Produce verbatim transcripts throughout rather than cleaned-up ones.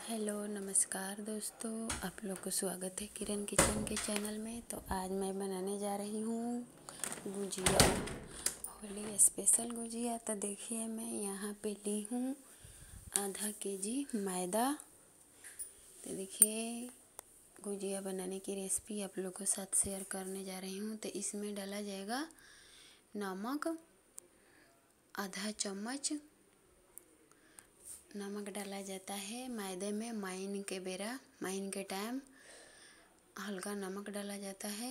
Hello नमस्कार दोस्तों, आप लोग को स्वागत है किरण किचन के चैनल में। तो आज मैं बनाने जा रही हूँ गुजिया, होली स्पेशल गुजिया। तो देखिए मैं यहाँ पे ली हूँ आधा के जी मैदा। तो देखिए गुजिया बनाने की रेसिपी आप लोग के साथ शेयर करने जा रही हूँ। तो इसमें डाला जाएगा नमक, आधा चम्मच नमक डाला जाता है मैदे में। माइन के बेरा माइन के टाइम हल्का नमक डाला जाता है।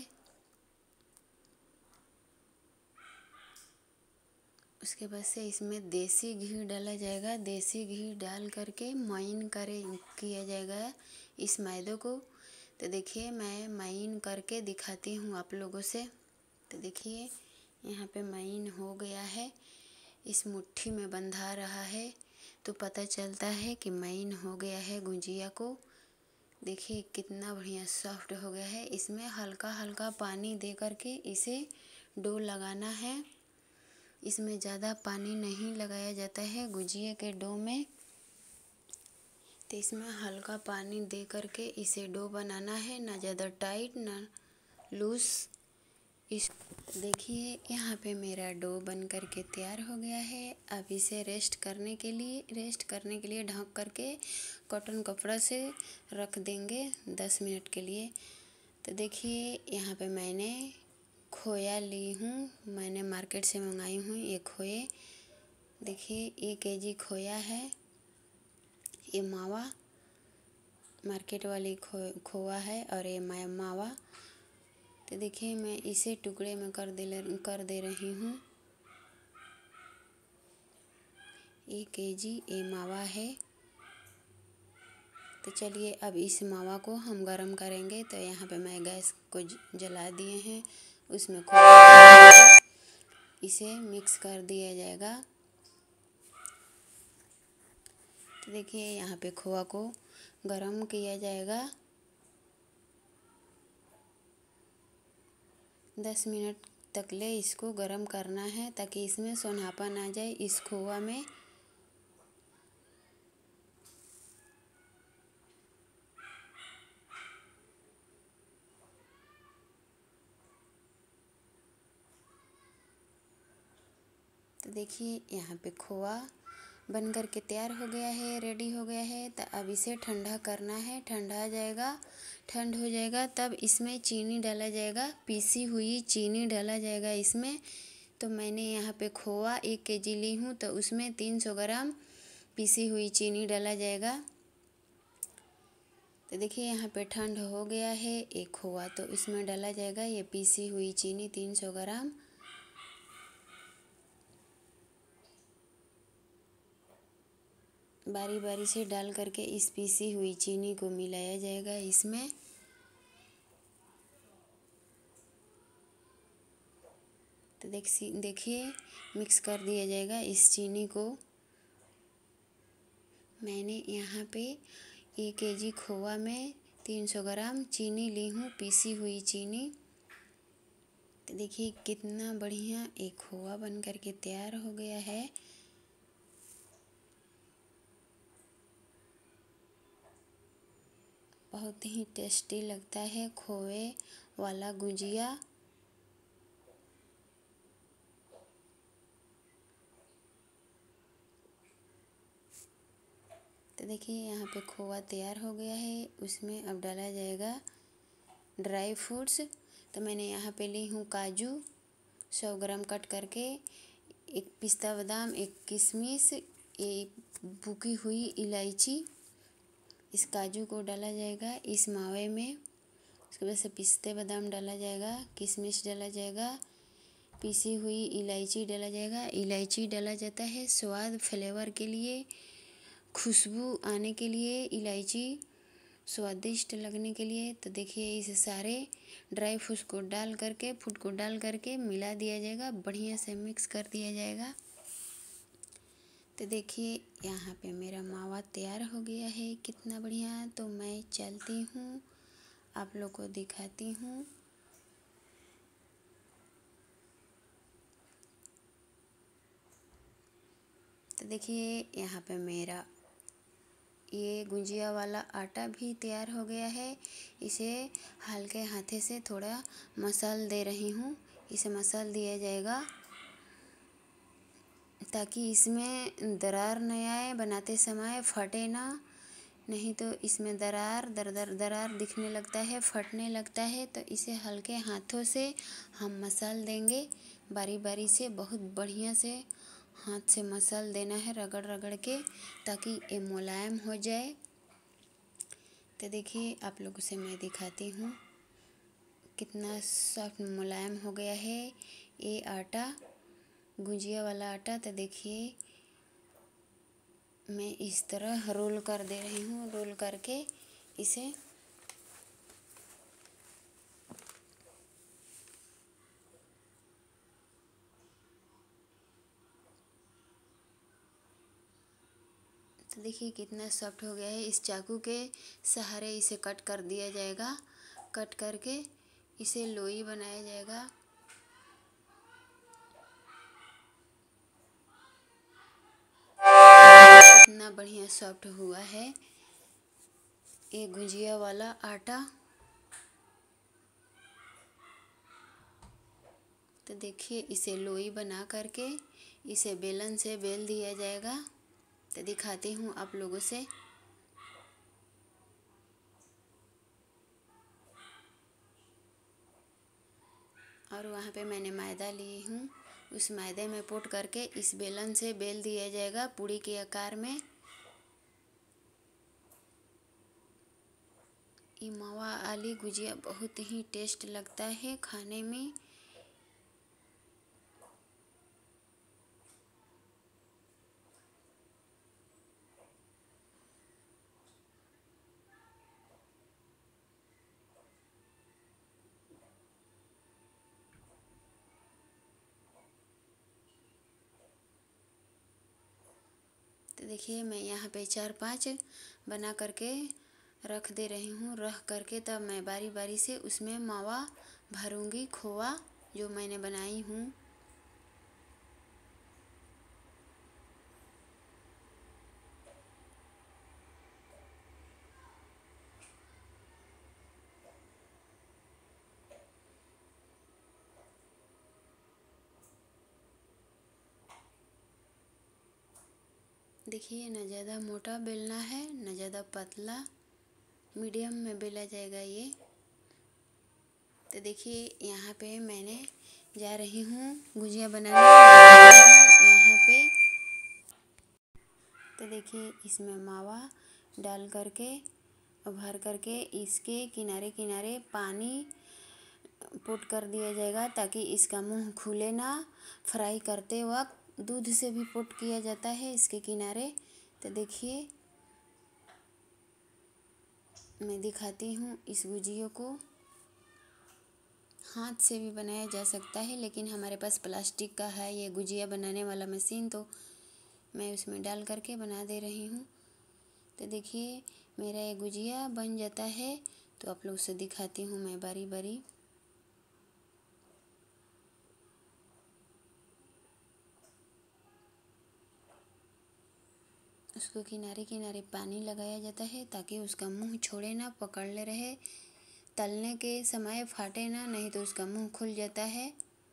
उसके बाद से इसमें देसी घी डाला जाएगा। देसी घी डाल करके माइन करे किया जाएगा इस मैदे को। तो देखिए मैं माइन करके दिखाती हूँ आप लोगों से। तो देखिए यहाँ पे माइन हो गया है, इस मुट्ठी में बंधा रहा है तो पता चलता है कि माइन हो गया है गुजिया को। देखिए कितना बढ़िया सॉफ्ट हो गया है। इसमें हल्का हल्का पानी दे करके इसे डो लगाना है। इसमें ज़्यादा पानी नहीं लगाया जाता है गुजिया के डो में। तो इसमें हल्का पानी दे करके इसे डो बनाना है, ना ज़्यादा टाइट ना लूज। इस देखिए यहाँ पे मेरा डो बन करके तैयार हो गया है। अब इसे रेस्ट करने के लिए रेस्ट करने के लिए ढक करके कॉटन कपड़ा से रख देंगे दस मिनट के लिए। तो देखिए यहाँ पे मैंने खोया ली हूँ, मैंने मार्केट से मंगाई हूँ ये खोए। देखिए एक केजी खोया है, ये मावा मार्केट वाली खो खोआ है और ये मावा। तो देखिए मैं इसे टुकड़े में कर दे कर दे रही हूँ। एक केजी ये मावा है। तो चलिए अब इस मावा को हम गरम करेंगे। तो यहाँ पे मैं गैस को जला दिए हैं, उसमें खोआ इसे मिक्स कर दिया जाएगा। तो देखिए यहाँ पे खोआ को गरम किया जाएगा। दस मिनट तक ले इसको गरम करना है ताकि इसमें सोनापन आ जाए इस खोआ में। तो देखिए यहाँ पे खोआ बन कर के तैयार हो गया है, रेडी हो गया है। तो अब इसे ठंडा करना है। ठंडा आ जाएगा, ठंड हो जाएगा तब इसमें चीनी डाला जाएगा, पीसी हुई चीनी डाला जाएगा इसमें। तो मैंने यहाँ पे खोआ एक केजी ली हूँ तो उसमें तीन सौ ग्राम पीसी हुई चीनी डाला जाएगा। तो देखिए यहाँ पे ठंड हो गया है एक खोआ, तो इसमें डाला जाएगा ये पीसी हुई चीनी तीन सौ ग्राम। बारी बारी से डाल करके इस पीसी हुई चीनी को मिलाया जाएगा इसमें। तो देख देखिए मिक्स कर दिया जाएगा इस चीनी को। मैंने यहाँ पे एक केजी खोआ में तीन सौ ग्राम चीनी ली हूँ, पीसी हुई चीनी। तो देखिए कितना बढ़िया एक खोआ बन करके तैयार हो गया है। बहुत ही टेस्टी लगता है खोए वाला गुजिया। तो देखिए यहाँ पे खोआ तैयार हो गया है। उसमें अब डाला जाएगा ड्राई फ्रूट्स। तो मैंने यहाँ पे ली हूँ काजू सौ ग्राम कट करके, एक पिस्ता बादाम, एक किशमिश, एक बुकी हुई इलायची। इस काजू को डाला जाएगा इस मावे में। उसके बाद से पिस्ते बादाम डाला जाएगा, किशमिश डाला जाएगा, पीसी हुई इलायची डाला जाएगा। इलायची डाला जाता है स्वाद फ्लेवर के लिए, खुशबू आने के लिए, इलायची स्वादिष्ट लगने के लिए। तो देखिए इस सारे ड्राई फ्रूट्स को डाल करके फूड को डाल करके मिला दिया जाएगा, बढ़िया से मिक्स कर दिया जाएगा। तो देखिए यहाँ पे मेरा मावा तैयार हो गया है, कितना बढ़िया। तो मैं चलती हूँ, आप लोग को दिखाती हूँ। तो देखिए यहाँ पे मेरा ये गुजिया वाला आटा भी तैयार हो गया है। इसे हल्के हाथे से थोड़ा मसल दे रही हूँ। इसे मसल दिया जाएगा ताकि इसमें दरार न आए, बनाते समय फटे ना। नहीं तो इसमें दरार दर दर दरार दिखने लगता है, फटने लगता है। तो इसे हल्के हाथों से हम मसल देंगे, बारी बारी से, बहुत बढ़िया से हाथ से मसल देना है, रगड़ रगड़ के, ताकि ये मुलायम हो जाए। तो देखिए आप लोगों से मैं दिखाती हूँ कितना सॉफ्ट मुलायम हो गया है ये आटा, गुजिया वाला आटा। तो देखिए मैं इस तरह रोल कर दे रही हूँ, रोल करके इसे तो देखिए कितना सॉफ्ट हो गया है। इस चाकू के सहारे इसे कट कर दिया जाएगा। कट करके इसे लोई बनाया जाएगा। कितना बढ़िया सॉफ्ट हुआ है ये गुजिया वाला आटा। तो देखिए इसे लोई बना करके इसे बेलन से बेल दिया जाएगा। तो दिखाती हूँ आप लोगों से। और वहाँ पे मैंने मैदा ली हूँ, उस मैदे में पुट करके इस बेलन से बेल दिया जाएगा पूड़ी के आकार में। ये मावा आली गुजिया बहुत ही टेस्ट लगता है खाने में। तो देखिए मैं यहाँ पे चार पांच बना करके रख दे रही हूँ। रख करके तब मैं बारी बारी से उसमें मावा भरूंगी, खोआ जो मैंने बनाई हूँ। देखिए न ज़्यादा मोटा बेलना है, न ज़्यादा पतला, मीडियम में बेला जाएगा ये। तो देखिए यहाँ पे मैंने जा रही हूँ गुजिया बनाने यहाँ पे। तो देखिए इसमें मावा डाल करके भर करके इसके किनारे किनारे पानी पुट कर दिया जाएगा ताकि इसका मुंह खुले ना। फ्राई करते वक्त दूध से भी पुट किया जाता है इसके किनारे। तो देखिए मैं दिखाती हूँ इस गुजिया को। हाथ से भी बनाया जा सकता है, लेकिन हमारे पास प्लास्टिक का है ये गुजिया बनाने वाला मशीन, तो मैं उसमें डाल करके बना दे रही हूँ। तो देखिए मेरा ये गुजिया बन जाता है तो आप लोग से दिखाती हूँ मैं बारी बारी। उसको किनारे किनारे पानी लगाया जाता है ताकि उसका मुंह छोड़े ना, पकड़ ले रहे, तलने के समय फाटे ना, नहीं तो उसका मुंह खुल जाता है।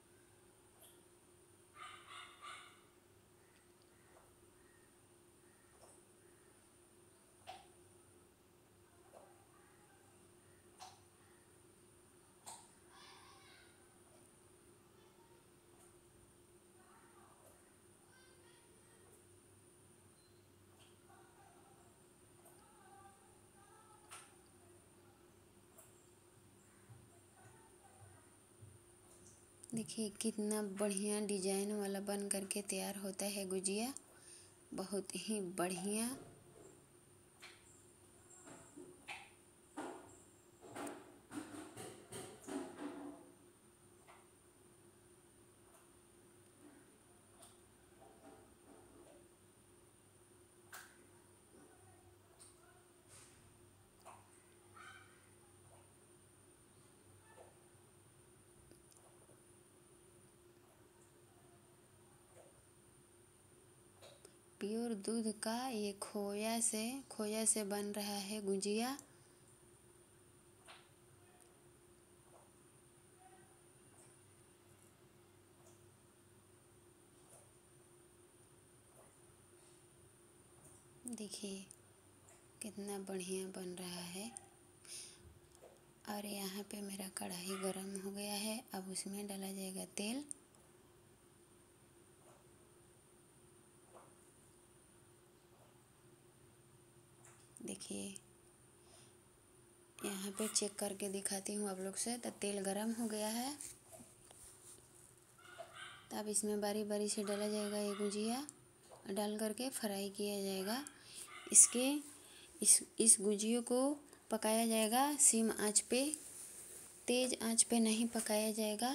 देखिए कितना बढ़िया डिजाइन वाला बन करके तैयार होता है गुजिया, बहुत ही बढ़िया। प्योर दूध का ये खोया से खोया से बन रहा है गुजिया। देखिए कितना बढ़िया बन रहा है। और यहाँ पे मेरा कढ़ाई गरम हो गया है। अब उसमें डाला जाएगा तेल। देखिए यहाँ पे चेक करके दिखाती हूँ आप लोग से। तो तेल गरम हो गया है। तो अब इसमें बारी बारी से डाला जाएगा ये गुजिया। डाल करके फ्राई किया जाएगा। इसके इस इस गुजियों को पकाया जाएगा सिम आंच पे, तेज़ आंच पे नहीं पकाया जाएगा।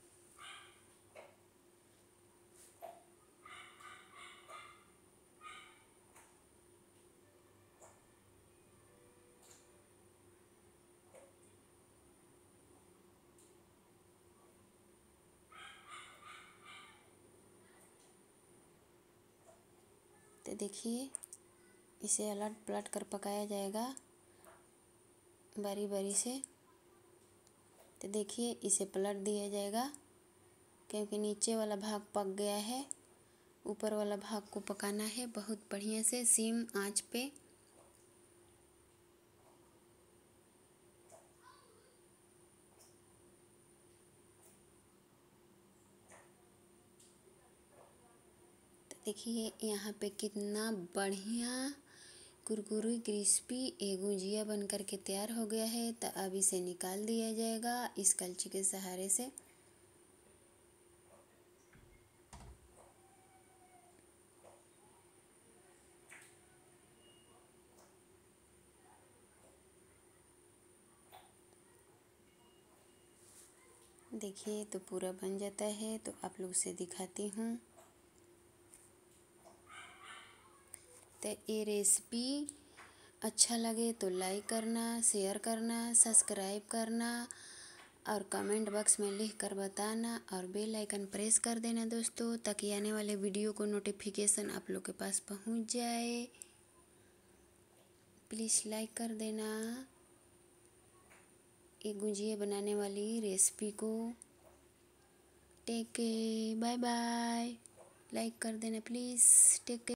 तो देखिए इसे अलट पलट कर पकाया जाएगा बारी बारी से। तो देखिए इसे पलट दिया जाएगा क्योंकि नीचे वाला भाग पक गया है। ऊपर वाला भाग को पकाना है बहुत बढ़िया से सिम आंच पे। तो देखिए यहाँ पे कितना बढ़िया कुरकुरी क्रिस्पी ये गुजिया बन कर के तैयार हो गया है। तो अब इसे निकाल दिया जाएगा इस कलछी के सहारे से। देखिए तो पूरा बन जाता है। तो आप लोग से दिखाती हूँ। तो ये रेसिपी अच्छा लगे तो लाइक करना, शेयर करना, सब्सक्राइब करना और कमेंट बॉक्स में लिख कर बताना और बेल आइकन प्रेस कर देना दोस्तों, ताकि आने वाले वीडियो को नोटिफिकेशन आप लोग के पास पहुंच जाए। प्लीज़ लाइक कर देना ये गुजिया बनाने वाली रेसिपी को। Take care, bye bye. Like कर देना प्लीज़। Take care.